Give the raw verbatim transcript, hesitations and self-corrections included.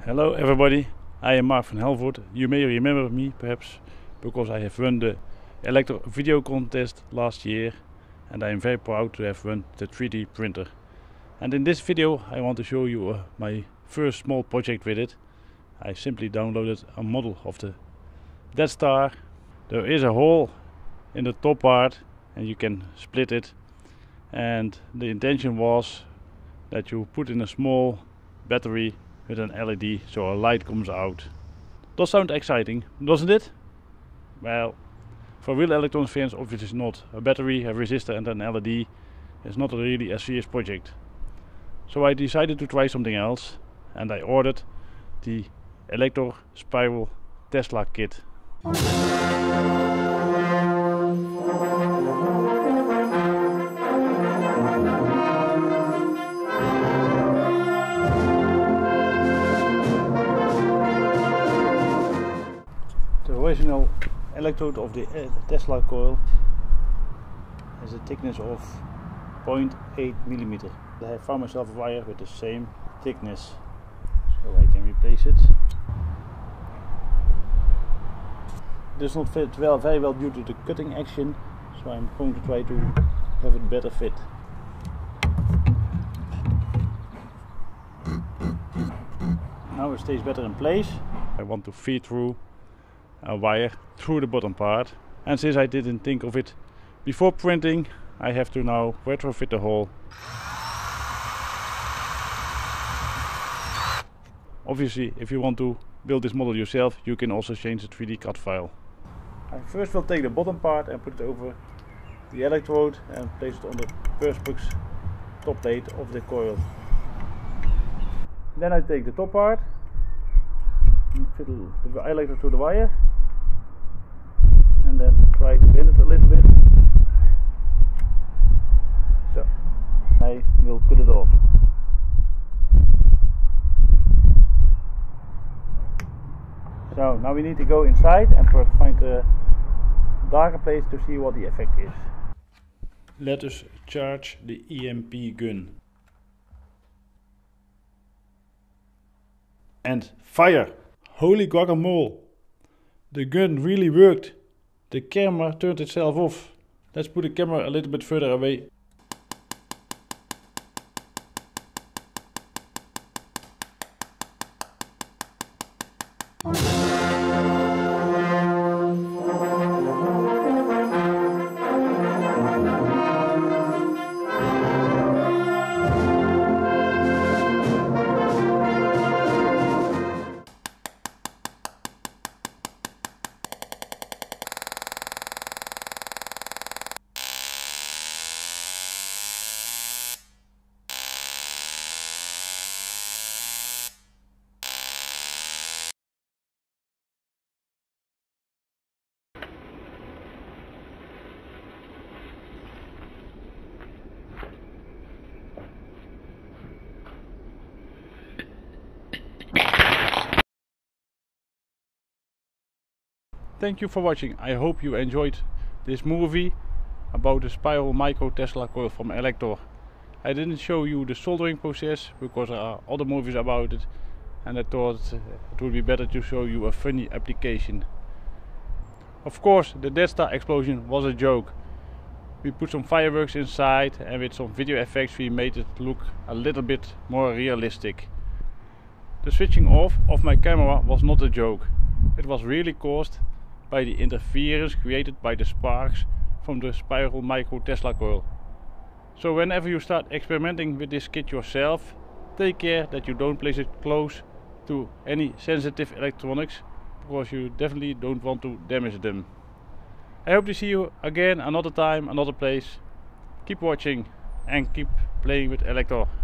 Hello everybody, I am Mark van Helvoort. You may remember me perhaps because I have won the Elector video contest last year and I am very proud to have won the three D printer. And in this video I want to show you uh, my first small project with it. I simply downloaded a model of the Death Star. There is a hole in the top part and you can split it, and the intention was that you put in a small battery with an L E D so a light comes out. Does sound exciting, doesn't it? Well, for real electronics fans obviously not. A battery, a resistor and an L E D is not really a serious project. So I decided to try something else and I ordered the Elector Spiral Tesla kit. The original electrode of the uh, Tesla coil has a thickness of zero point eight millimeter. I have found myself a wire with the same thickness, so I can replace it. It does not fit well, very well due to the cutting action, so I'm going to try to have it better fit. Now it stays better in place. I want to feed through a wire through the bottom part, and since I didn't think of it before printing, I have to now retrofit the hole. Obviously, if you want to build this model yourself, you can also change the three D C A D file. I first will take the bottom part and put it over the electrode and place it on the perspex top plate of the coil. Then I take the top part and fiddle the electrode to the wire and then try to bend it a little bit. So I will cut it off. So now we need to go inside and find a darker place to see what the effect is. Let us charge the E M P gun. And fire! Holy guacamole! The gun really worked. The camera turned itself off. Let's put the camera a little bit further away. Thank you for watching. I hope you enjoyed this movie about the Spiral Micro Tesla coil from Elector. I didn't show you the soldering process because there are other movies about it, and I thought it would be better to show you a funny application. Of course, the Death Star explosion was a joke. We put some fireworks inside and with some video effects we made it look a little bit more realistic. The switching off of my camera was not a joke. It was really caused by the interference created by the sparks from the Spiral Micro Tesla coil. So whenever you start experimenting with this kit yourself, take care that you don't place it close to any sensitive electronics, because you definitely don't want to damage them. I hope to see you again another time, another place. Keep watching and keep playing with Elector.